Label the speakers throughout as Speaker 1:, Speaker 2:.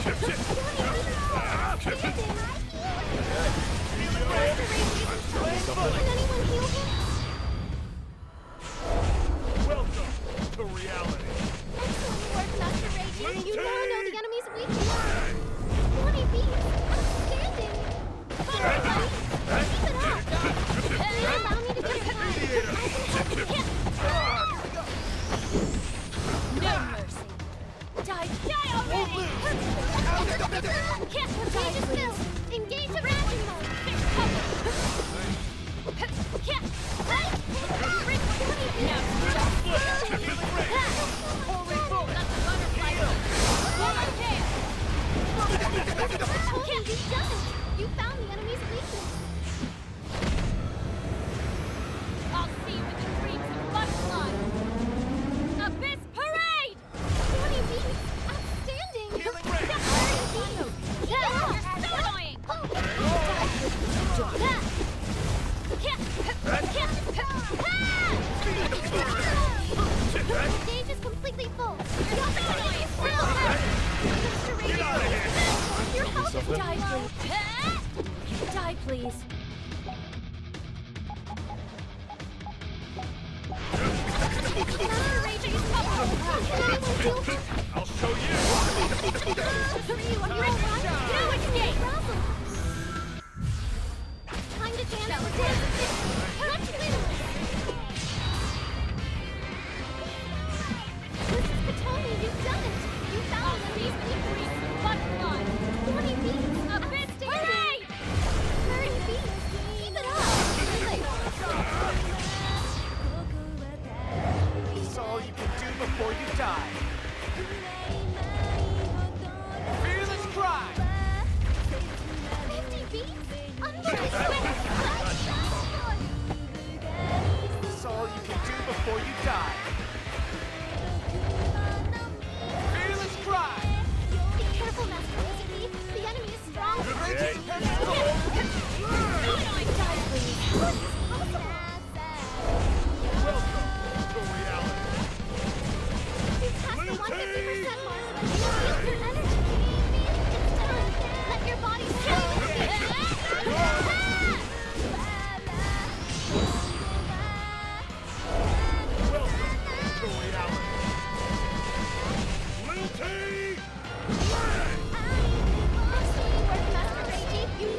Speaker 1: anyone heal him?
Speaker 2: Welcome to reality.
Speaker 1: Excellent work, Master Raging. You now know the enemy's weakness. 20 beats. Outstanding. Keep it up. Allow me to get it right.
Speaker 3: No mercy. Die already!
Speaker 1: Engage is filled. Engage the raging mode. You found the enemy's weakness.
Speaker 3: I'll see you with the dreams of butterfly. Abyss Parade!
Speaker 1: 20 beats. Outstanding.
Speaker 3: You're so annoying!
Speaker 1: The stage is completely full. Your health is low. Your health is
Speaker 3: Die, please. Die, please.
Speaker 1: Master Raging is up. Can anyone heal him?
Speaker 2: I'll show you.
Speaker 1: Are you alright?
Speaker 3: No escape!
Speaker 1: Time to dance. Let's win! This is Katoni, you've done it! You found the
Speaker 3: These dreams of butterfly.
Speaker 1: 20 beats!
Speaker 3: Abyss Parade!
Speaker 1: 30 beats! Keep it up!
Speaker 4: It's all you can do before you die. Fearless cry!
Speaker 1: 50 beats? Unbelievable!
Speaker 4: It's all you can do before you die. Fearless cry!
Speaker 1: Be careful, Master Mizuki. The enemy is strong.
Speaker 2: Okay.
Speaker 3: Die, please.
Speaker 1: What is possible?
Speaker 2: Welcome to reality.
Speaker 1: You've passed the 150% mark. Increase your energy. It's time. Let your body
Speaker 2: Welcome to reality. Lucy!
Speaker 1: Awesome work, Master Reiji. You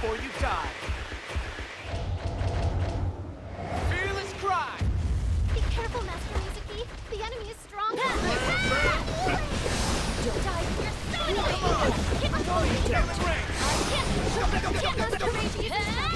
Speaker 4: before you die. Fearless cry!
Speaker 1: Be careful, Master Mizuki. The enemy is strong. Don't die. You're so annoying. Hit my ball.
Speaker 4: Get the ring!
Speaker 1: Can't Master Rage.
Speaker 4: Heal!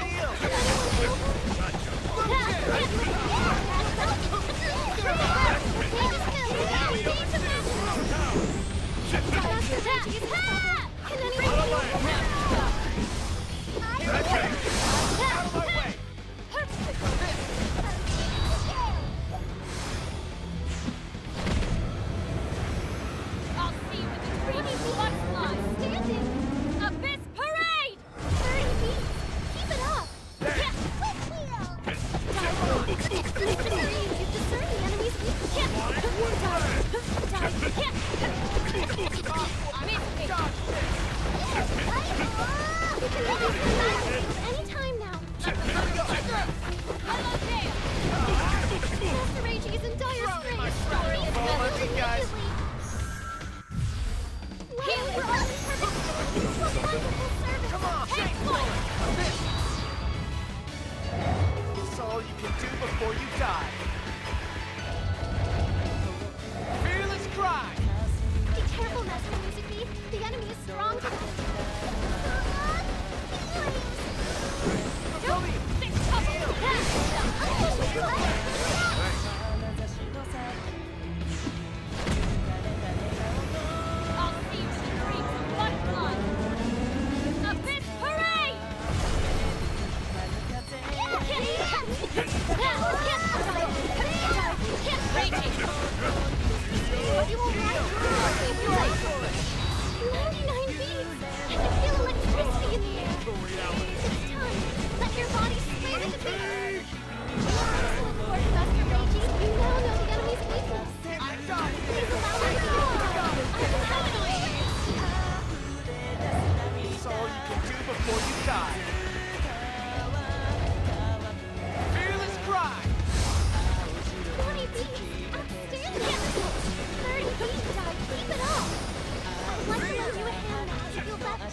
Speaker 4: Out of my way!
Speaker 3: I'll see you with the dreamy butterfly.
Speaker 1: Standing.
Speaker 3: Abyss parade!
Speaker 1: 30 beats. Keep it up. You discern the enemy's weakness. Anytime now. Master Rage is in dire straits.
Speaker 4: Fall on you guys. Come on! It's all you can do before you die. Fearless cry!
Speaker 1: Be careful, Master Mizuki. The enemy is strong.
Speaker 3: I'll see you with the dreams of butterfly. Abyss parade! Raging!
Speaker 1: You will rise to life. 99 beats. I can feel electricity in the air.
Speaker 2: To reality.
Speaker 1: It's time. Let your body sway with the beat. Master Rage, you now know the enemy's weakness. Please allow me to be your guide. I can help you.
Speaker 4: It's all you can do before you die. Fearless cry!
Speaker 1: 40 beats. Outstanding. 30 beats, guys. Keep it up. I'd like to lend you a hand now to feel better.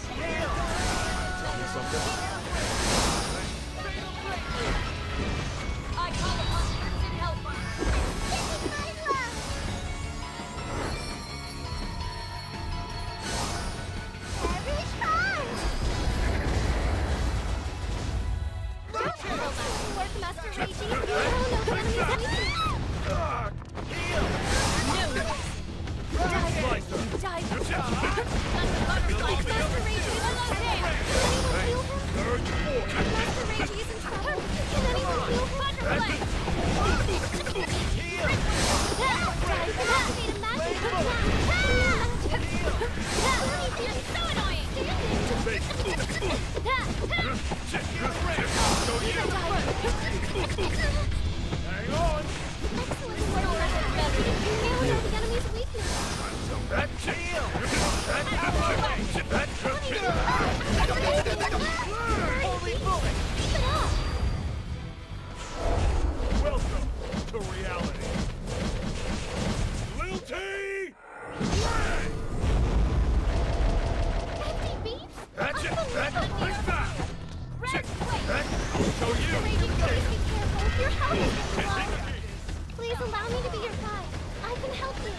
Speaker 3: I call upon instant help.
Speaker 1: Master Rage, you now know the enemy's weakness.
Speaker 4: Heal!
Speaker 1: Dive.
Speaker 3: Butterfly!
Speaker 1: Master Rage,
Speaker 3: Hello there!
Speaker 1: Master Rage is in trouble. Can anyone heal him?
Speaker 3: Butterfly!
Speaker 4: Heal!
Speaker 3: You're so annoying!
Speaker 2: Hang on.
Speaker 1: Excellent work, Master Rage. You now know the enemy's weakness.
Speaker 4: Heal! Holy bullet!
Speaker 1: Keep it up.
Speaker 2: Welcome to reality. Lil T!
Speaker 1: 50 beats?
Speaker 2: That's it.
Speaker 1: Unbelievable.
Speaker 2: Like that.
Speaker 3: Red wait!
Speaker 2: I'll show
Speaker 1: Master
Speaker 2: you.
Speaker 1: Rage, please be careful. Your health is low. Please allow me to be your guide. I can help you.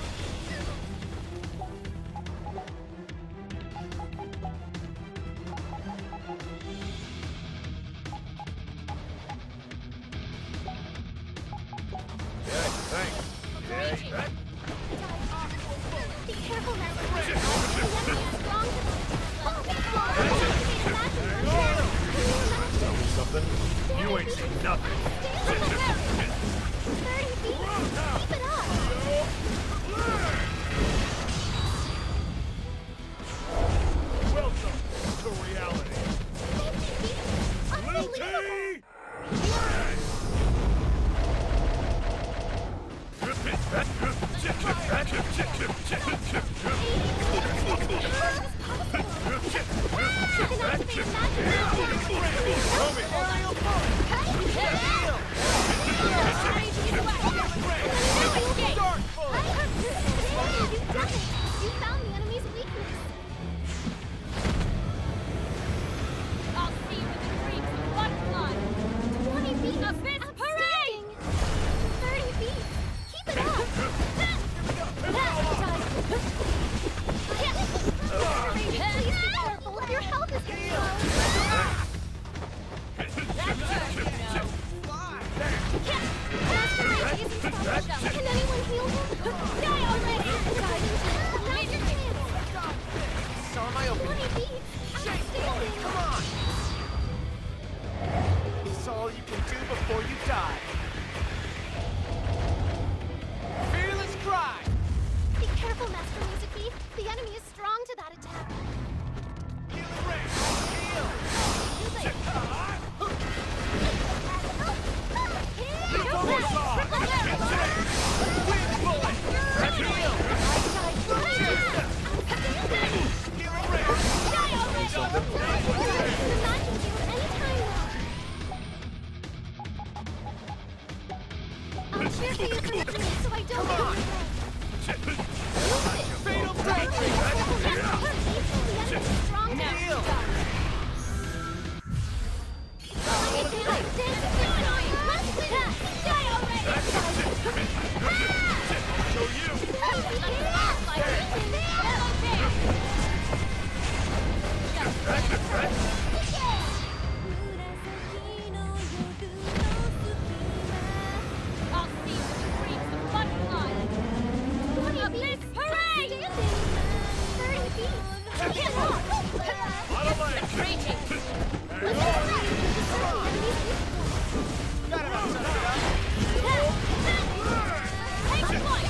Speaker 2: Thanks.
Speaker 3: Raging!
Speaker 1: Be careful, Master Rage. The enemy is strong.
Speaker 2: Something? You ain't seen nothing.
Speaker 1: 30 feet. Keep it up.
Speaker 2: Welcome to reality.
Speaker 1: 50 feet.
Speaker 2: Lil T!
Speaker 3: I'll see you I'll see with the creeps and butterflies.
Speaker 1: 20
Speaker 3: Abyss
Speaker 1: beats.
Speaker 3: parade!
Speaker 1: Outstanding. 30 beats. Get off.
Speaker 3: Retreating.
Speaker 4: Got about sucked it up.
Speaker 3: Take point.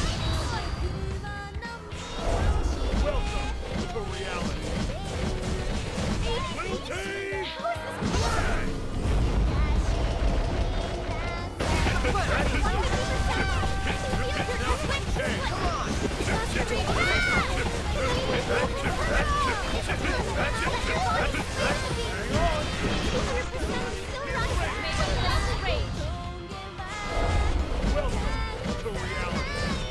Speaker 2: Welcome to reality. Blue team!
Speaker 3: May the last rage.
Speaker 2: Welcome to reality.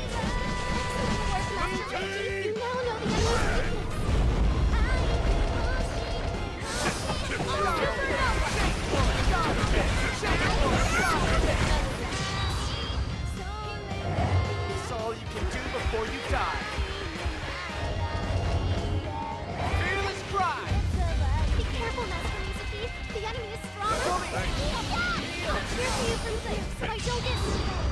Speaker 1: You now know the enemy's
Speaker 4: It's all you can do before you die. Fearless drive.
Speaker 1: Be careful, Master Mizuki. The enemy is strong. I'll cheer for you from there, so I don't get in the way.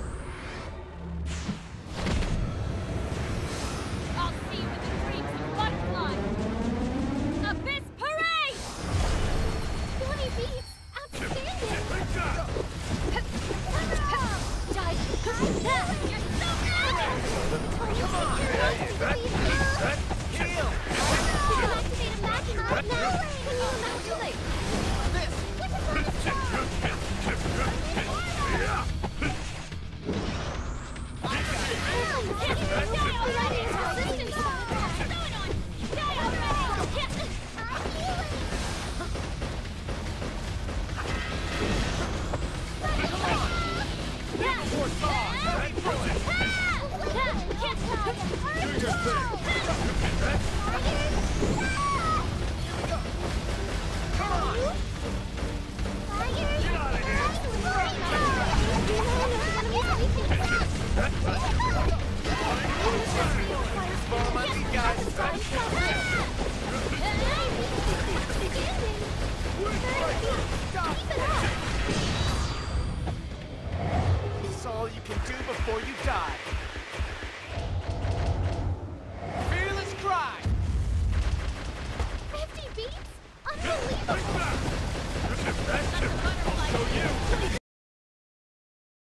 Speaker 3: I'll see with the creeps and butterflies. Abyss parade!
Speaker 1: 20 beats. Outstanding.
Speaker 2: Take that!
Speaker 1: Dive.
Speaker 3: You're so good!
Speaker 4: Heal.
Speaker 1: Activate a magic mode now. Can you imagine?
Speaker 4: This. Follow my lead, guys.